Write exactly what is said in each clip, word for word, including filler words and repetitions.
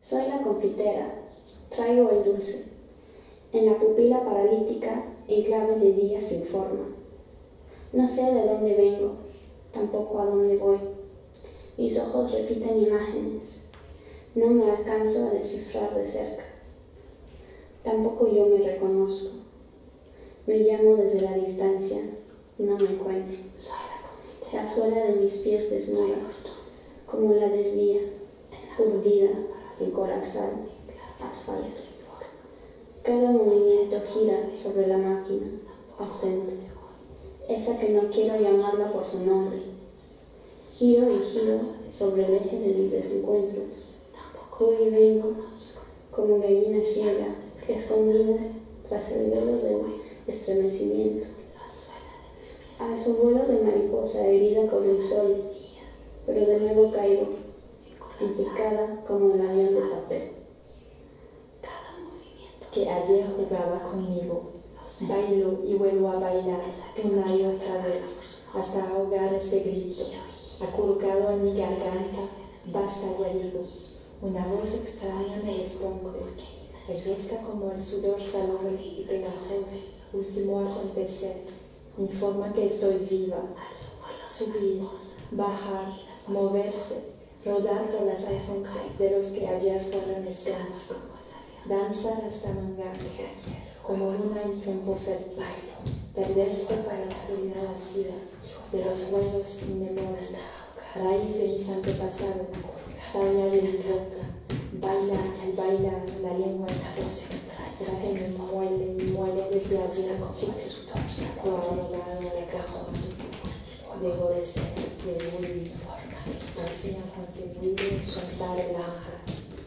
Soy la confitera, traigo el dulce. En la pupila paralítica, en clave de día sin forma. No sé de dónde vengo, tampoco a dónde voy. Mis ojos repiten imágenes. No me alcanzo a descifrar de cerca. Tampoco yo me reconozco. Me llamo desde la distancia, no me encuentro. La suela de mis pies desnuda, como la desvía, urdida en colapsal asfalto. Cada movimiento gira sobre la máquina, ausente, esa que no quiero llamarla por su nombre. Giro y giro sobre el eje de mis desencuentros. Voy y vengo, como gallina ciega, escondida tras el velo del estremecimiento. A su vuelo de mariposa herida con el sol, pero de nuevo caigo, empicada como el avión de papel. Que ayer jugaba conmigo, bailo y vuelvo a bailar una y otra vez, hasta ahogar este grito, acurrucado en mi garganta, basta ya digo, una voz extraña me responde, exhausta como el sudor salobre y pegajoso, último acontecer, informa que estoy viva, subir, bajar, moverse, rodar por las ausencias de los que ayer fueron esencia. Danzar hasta mangarse, como luna en tiempo fértil, perderse para la oscuridad vacía de los huesos sin memoria, raíz de mis antepasados, savia de mi boca, bailar y bailar la lengua en la voz extraña, que me muele y muele desde ayer, o arrogado de cajoso, debo de ser y el huir, al fin ha conseguido soltar el ángel.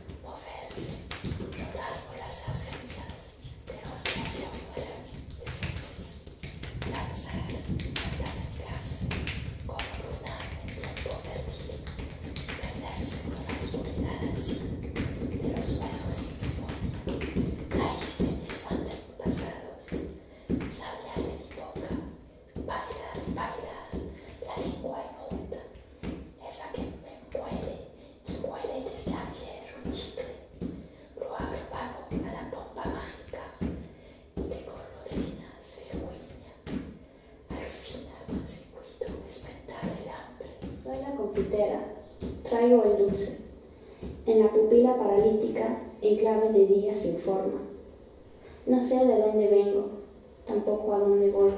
Traigo el dulce. En la pupila paralítica, en clave de día sin forma. No sé de dónde vengo, tampoco a dónde voy.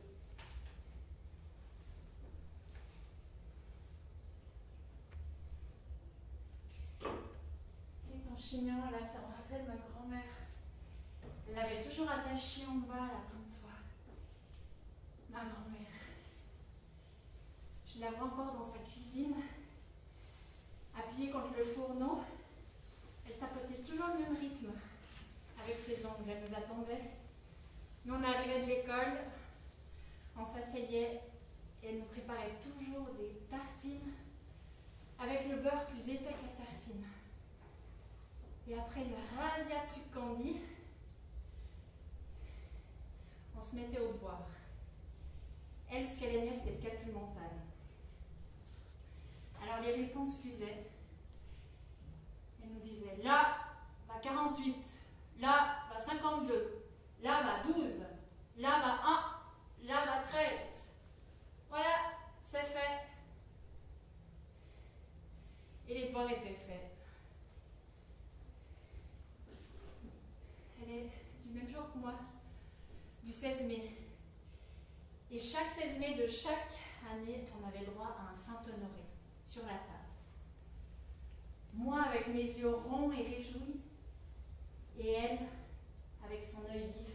Et ton chignon, là, ça me rappelle ma grand-mère. Elle l'avait toujours attaché en bas, là, comme toi. Ma grand-mère. Je la vois encore dans sa cuisine. Appuyée contre le fourneau, elle tapotait toujours le même rythme. Avec ses ongles, elle nous attendait. Nous, on arrivait de l'école, on s'asseyait et elle nous préparait toujours des tartines avec le beurre plus épais que la tartine. Et après une razzia de sucre candy, on se mettait au devoir. Elle, ce qu'elle aimait, c'était le calcul mental. Alors les réponses fusaient. Elle nous disait, là va quarante-huit, là va cinquante-deux, là va douze, là va un, là va treize. Voilà, c'est fait. Et les devoirs étaient faits. Elle est du même jour que moi, du seize mai. Et chaque seize mai de chaque année, on avait droit à un Saint-Honoré sur la table. Moi avec mes yeux ronds et réjouis, et elle avec son œil vif.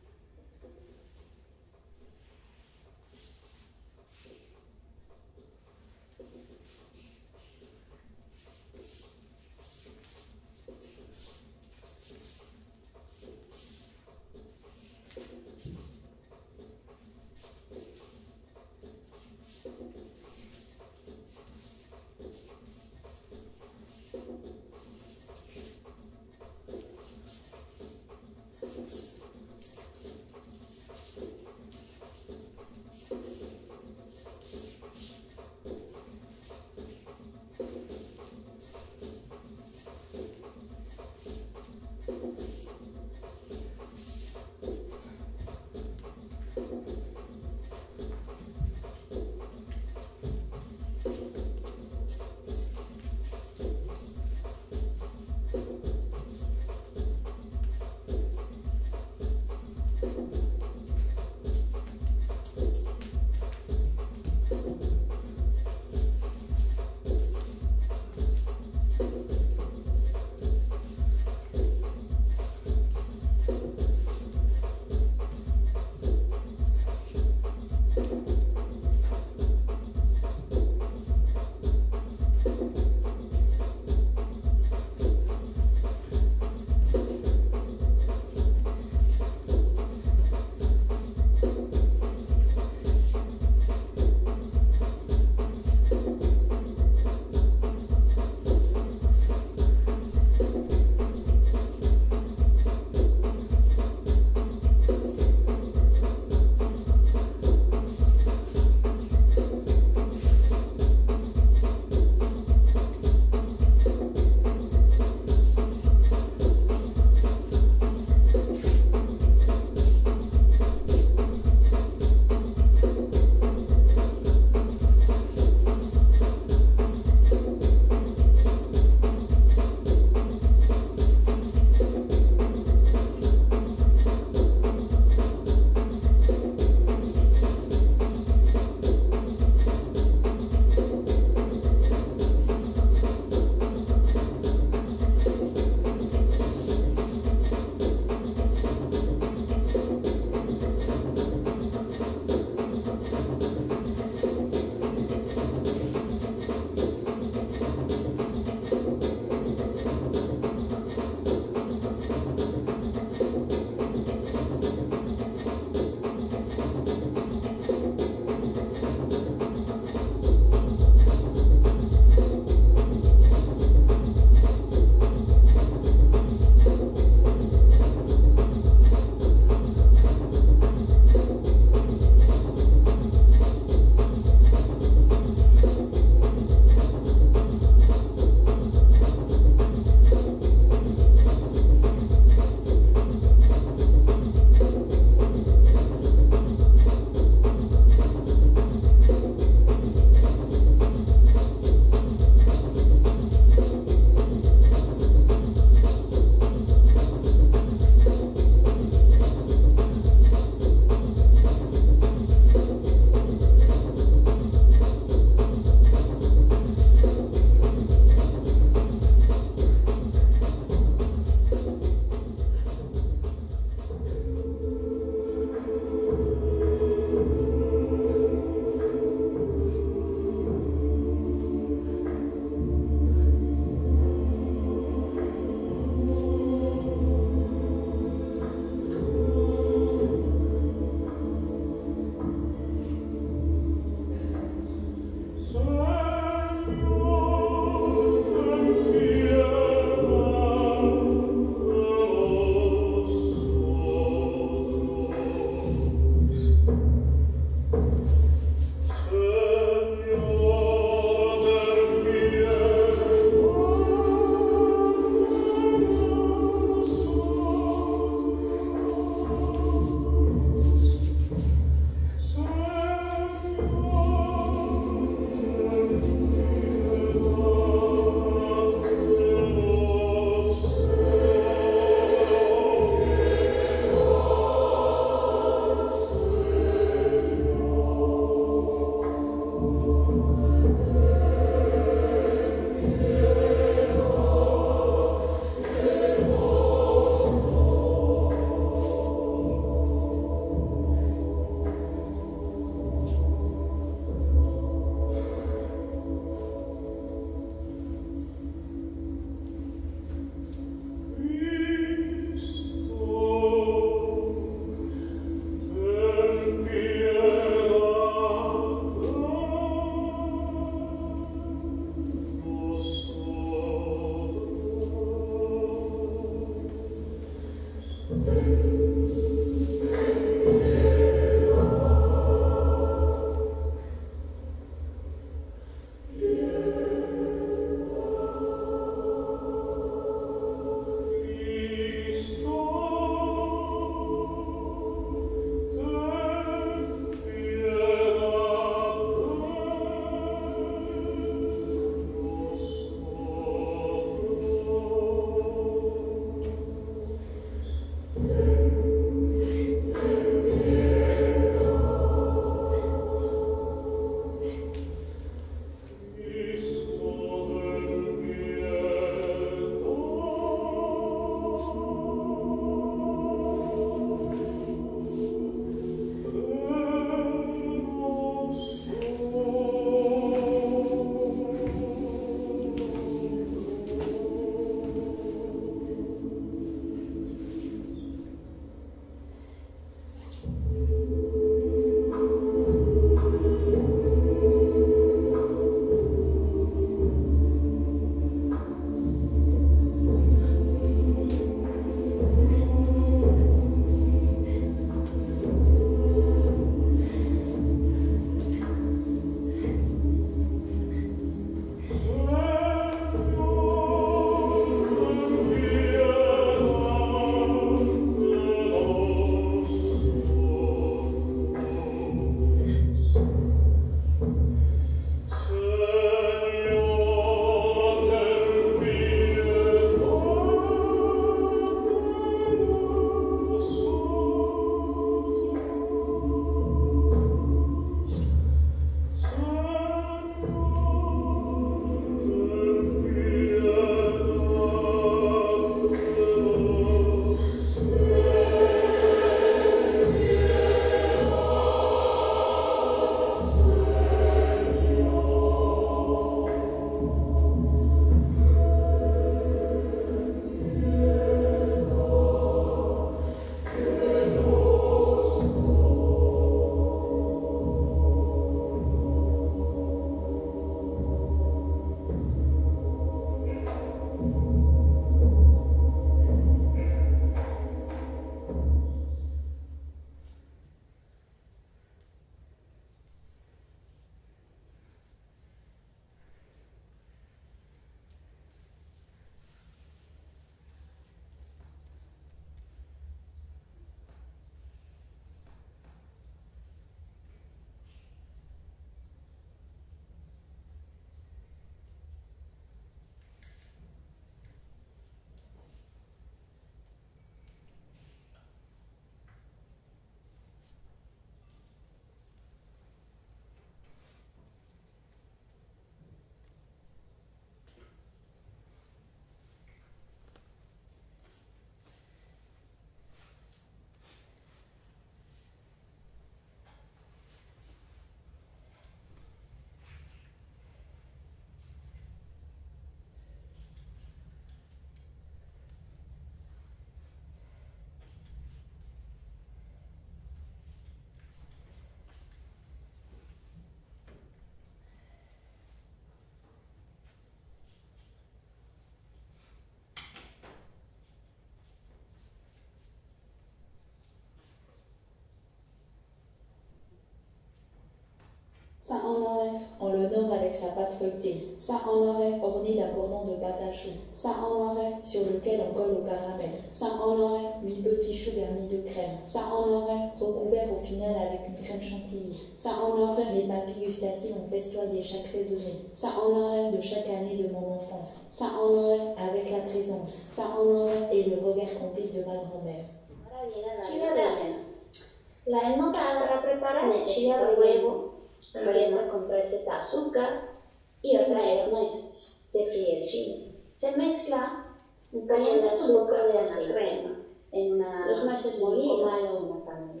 sa pâte feuilletée, ça en aurait, ornée d'un cordon de pâte à choux, ça en aurait, sur lequel on colle au caramel, ça en aurait, huit petits choux garnis de crème, ça en aurait, recouverts au final avec une crème chantilly. ça en aurait, Mes papilles gustatives ont festoyé chaque saisonnée, ça en aurait, de chaque année de mon enfance, ça en aurait, avec la présence ça en aurait. et le regard complice de ma grand-mère. Chile rellena. La enmolaada para preparar es chile de huevo, se empieza con receta de azúcar y otra es nueces. Se fríe el chile. Se mezcla un poco de azúcar de la crema en una, los nueces molidas o una panela.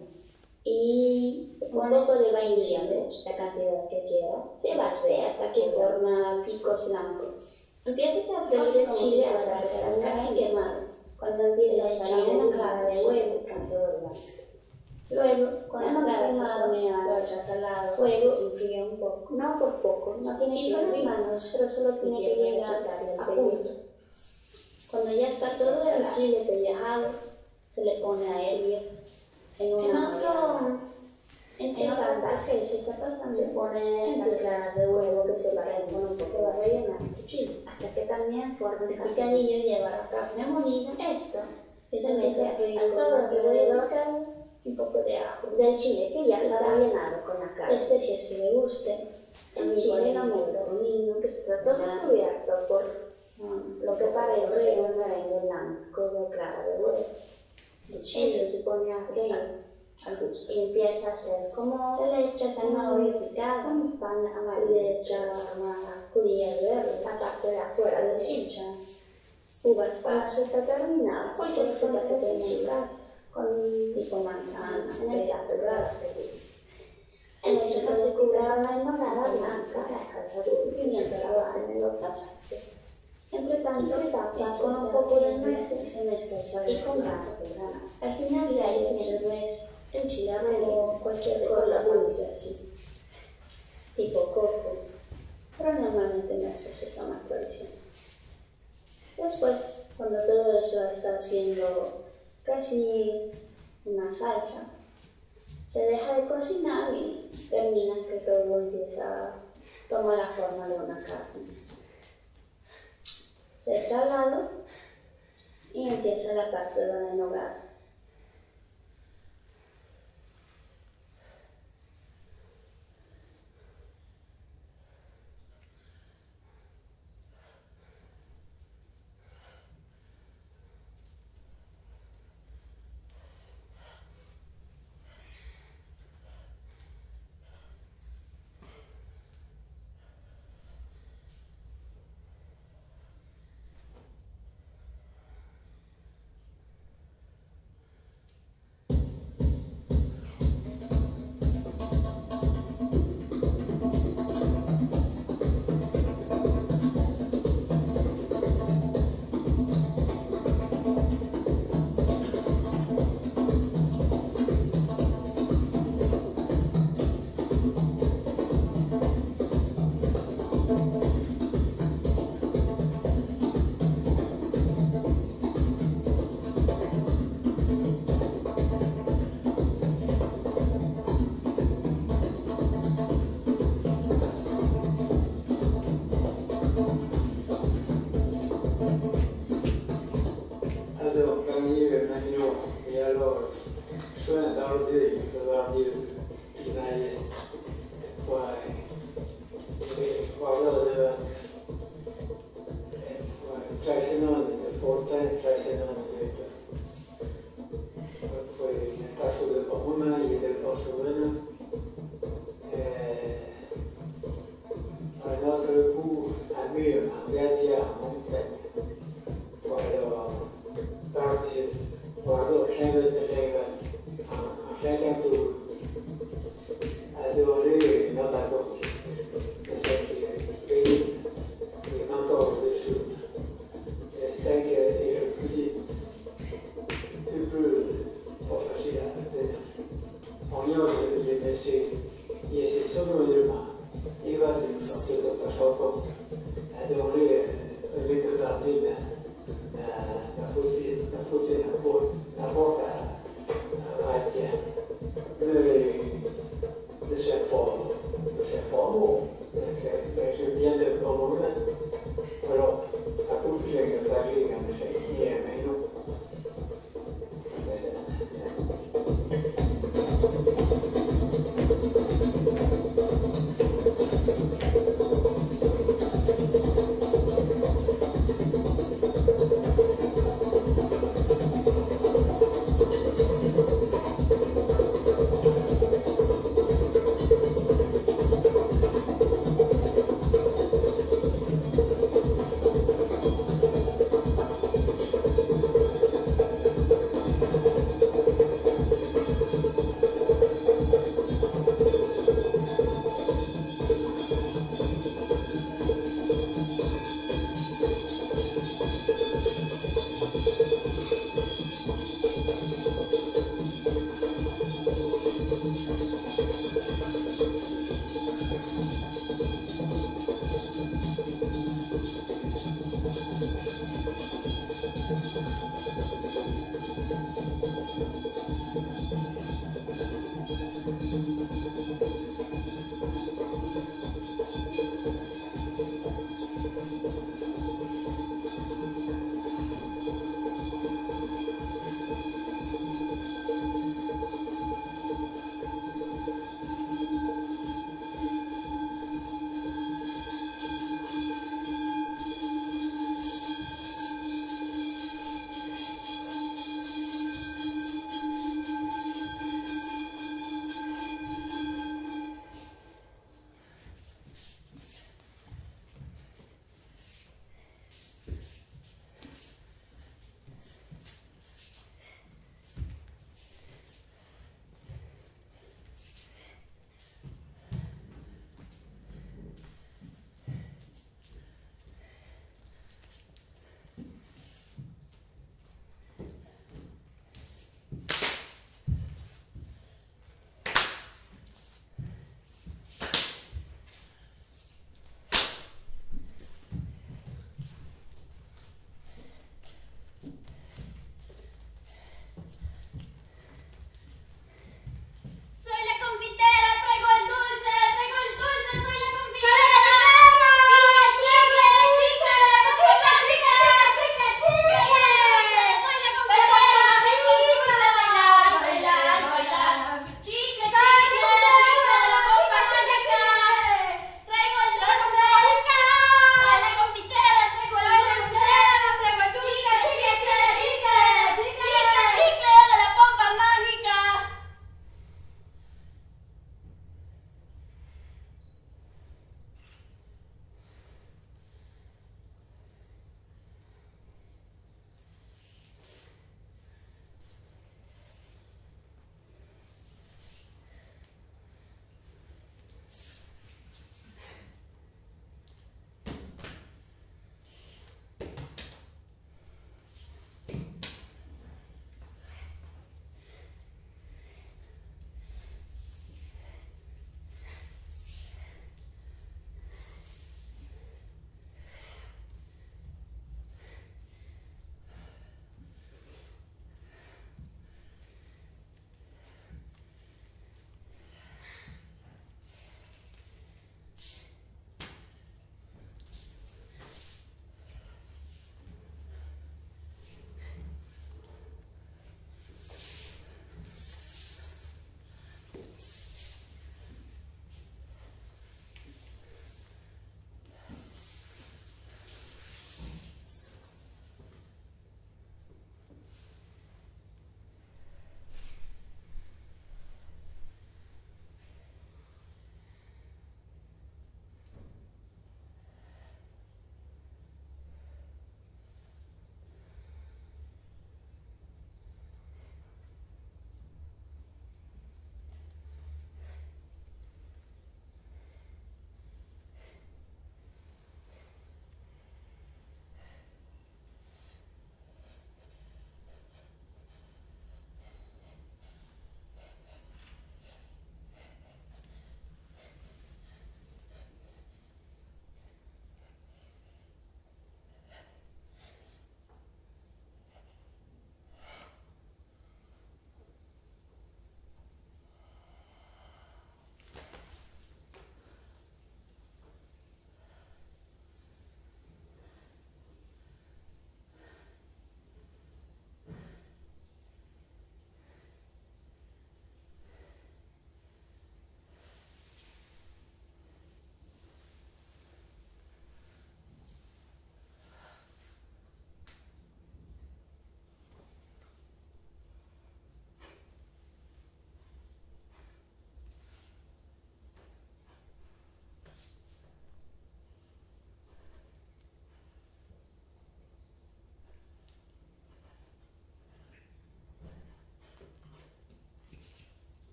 Y un poco de vainilla, la cantidad que quieras. Se vacía hasta que forma picos blancos. Empiezas a freír el chile hasta que está casi quemado. Cuando empieza a salir una clara de huevo, se vuelve mezcla. Luego, con la clara se pone a salado, fuego, se enfría un poco, no por poco, no tiene que con las manos, pero solo tiene que llegar a punto. Cuando ya está todo el chile pellejado, se le pone a hervir en una otro, en otra parte se está pasando, se pone las claras de huevo que se vayan con un poco de rellenar el chile, hasta que también forme el picadillo y lleva la carne molida. Esto que se mete a freír todo alrededor, un poco de ajo, del chile que ya está rellenado con la carne, especies que le gusten, el chile romero, comino, que está todo cubierto por um, lo que parece un merengue blanco de clara de huevo. Eso se pone a freír al gusto y empieza a hacer como se le echa zanahoria picada, pan amarillo, se le echa judías verdes, aparte de afuera de chicha, uvas pasas, está terminada, cualquier fruta que tengas con tipo manzana, pedazo de grasa. En el centro se cubre la enmolada blanca, la salsa dulce, pimiento lavado en el otro traste. Entre tanto, se tapa con un poco de nueces, se mezcla y con gato de grana. Al final de ahí tienes nuez, el chile o cualquier cosa dulce así, tipo coco, pero normalmente nueces es la más tradicional. Después, cuando todo eso está haciendo casi una salsa, se deja de cocinar y termina que todo empieza a tomar la forma de una carne. Se echa al lado y empieza la parte de la nogada. Grazie.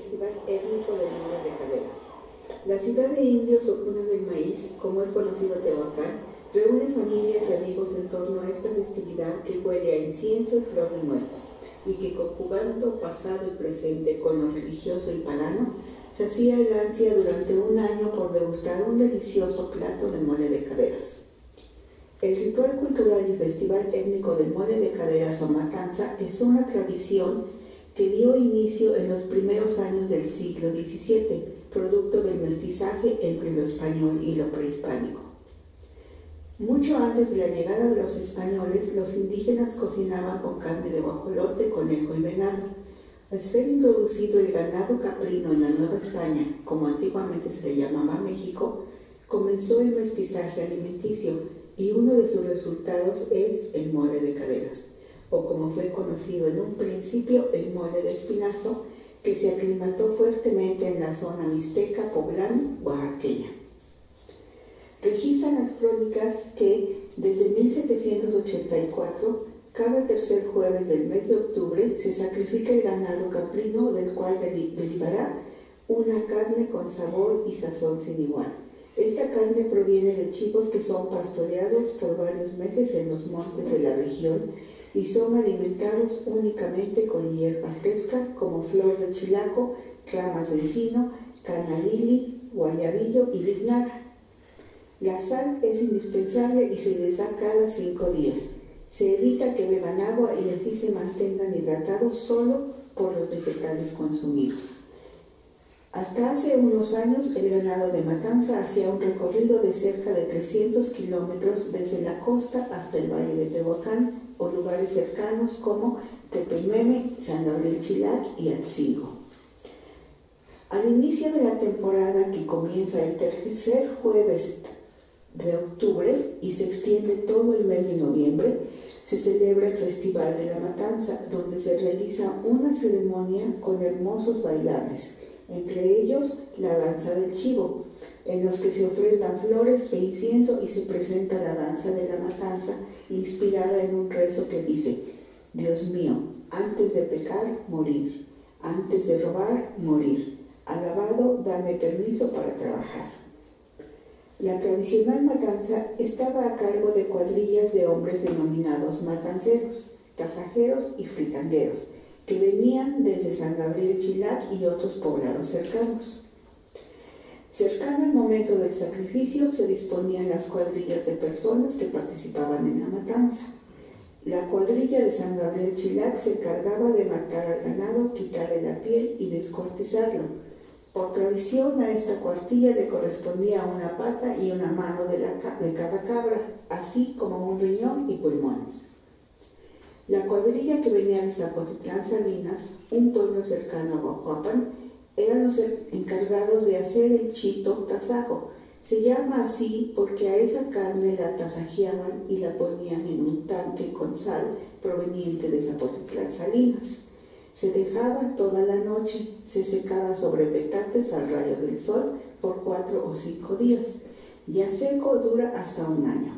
Festival Étnico del Mole de Caderas. La ciudad de indios o cuna del maíz, como es conocido Tehuacán, reúne familias y amigos en torno a esta festividad que huele a incienso y flor de muerto, y que conjugando pasado y presente con lo religioso y pagano, sacia el ansia durante un año por degustar un delicioso plato de mole de caderas. El ritual cultural y festival étnico del mole de caderas o matanza es una tradición que dio inicio en los primeros años del siglo diecisiete, producto del mestizaje entre lo español y lo prehispánico. Mucho antes de la llegada de los españoles, los indígenas cocinaban con carne de guajolote, conejo y venado. Al ser introducido el ganado caprino en la Nueva España, como antiguamente se le llamaba México, comenzó el mestizaje alimenticio, y uno de sus resultados es el mole de caderas, o como fue conocido en un principio, el mole de espinazo, que se aclimató fuertemente en la zona mixteca, poblana, oaxaqueña. Registran las crónicas que desde mil setecientos ochenta y cuatro, cada tercer jueves del mes de octubre, se sacrifica el ganado caprino, del cual derivará una carne con sabor y sazón sin igual. Esta carne proviene de chivos que son pastoreados por varios meses en los montes de la región y son alimentados únicamente con hierba fresca como flor de chilaco, ramas de encino, canalili, guayabillo y biznaga. La sal es indispensable y se les da cada cinco días. Se evita que beban agua y así se mantengan hidratados solo por los vegetales consumidos. Hasta hace unos años, el ganado de matanza hacía un recorrido de cerca de trescientos kilómetros desde la costa hasta el valle de Tehuacán o lugares cercanos como Tepememe, San Gabriel Chilac y Atzingo. Al inicio de la temporada, que comienza el tercer jueves de octubre y se extiende todo el mes de noviembre, se celebra el Festival de la Matanza, donde se realiza una ceremonia con hermosos bailables, entre ellos la danza del chivo, en los que se ofrendan flores e incienso y se presenta la danza de la matanza, inspirada en un rezo que dice: Dios mío, antes de pecar, morir, antes de robar, morir, alabado, dame permiso para trabajar. La tradicional matanza estaba a cargo de cuadrillas de hombres denominados matanceros, tasajeros y fritangueros, que venían desde San Gabriel Chilac y otros poblados cercanos. Cercano al momento del sacrificio se disponían las cuadrillas de personas que participaban en la matanza. La cuadrilla de San Gabriel Chilac se encargaba de matar al ganado, quitarle la piel y descuartizarlo. Por tradición, a esta cuartilla le correspondía una pata y una mano de, la, de cada cabra, así como un riñón y pulmones. La cuadrilla que venía de Zapotitlán Salinas, un pueblo cercano a Guajuapan, eran los encargados de hacer el chito tasajo. Se llama así porque a esa carne la tasajeaban y la ponían en un tanque con sal proveniente de Zapotitlán Salinas. Se dejaba toda la noche, se secaba sobre petates al rayo del sol por cuatro o cinco días. Ya seco dura hasta un año.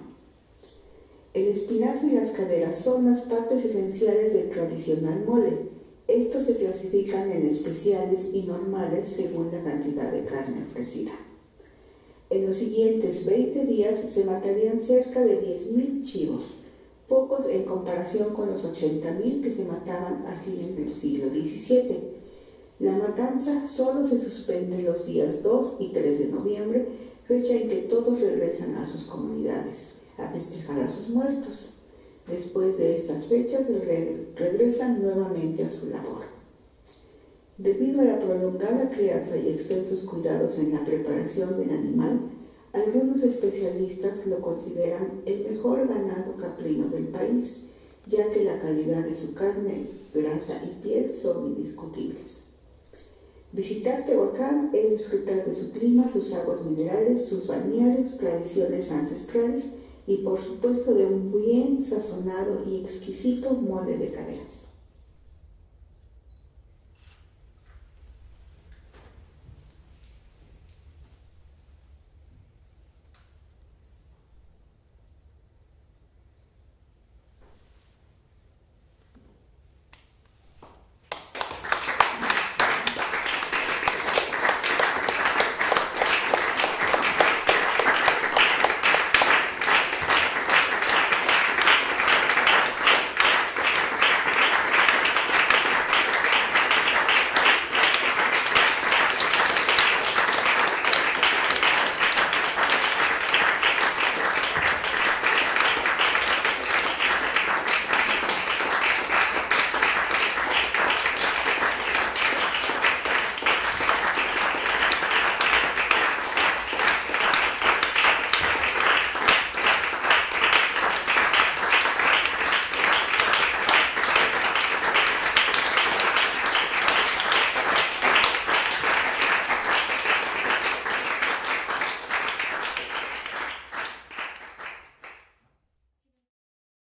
El espinazo y las caderas son las partes esenciales del tradicional mole. Estos se clasifican en especiales y normales según la cantidad de carne ofrecida. En los siguientes veinte días se matarían cerca de diez mil chivos, pocos en comparación con los ochenta mil que se mataban a fines del siglo diecisiete. La matanza solo se suspende los días dos y tres de noviembre, fecha en que todos regresan a sus comunidades a festejar a sus muertos. Después de estas fechas re regresan nuevamente a su labor. Debido a la prolongada crianza y extensos cuidados en la preparación del animal, algunos especialistas lo consideran el mejor ganado caprino del país, ya que la calidad de su carne, grasa y piel son indiscutibles. Visitar Tehuacán es disfrutar de su clima, sus aguas minerales, sus balnearios, tradiciones ancestrales y por supuesto de un bien sazonado y exquisito mole de caderas.